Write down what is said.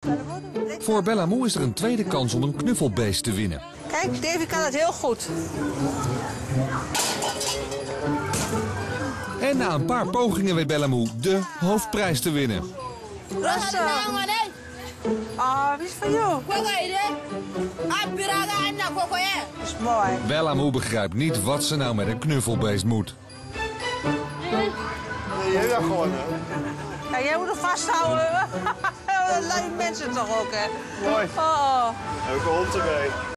Voor Bellamou is er een tweede kans om een knuffelbeest te winnen. Kijk, Davy kan het heel goed. En na een paar pogingen weet Bellamou de hoofdprijs te winnen. Rustig. Ah, wie is van jou? Dat is mooi. Bellamou begrijpt niet wat ze nou met een knuffelbeest moet. Jij gaat gewoon, hè? Ja, jij moet hem vasthouden. Dat lijken mensen toch ook, hè? Mooi. Oh. Heb ik een hond erbij.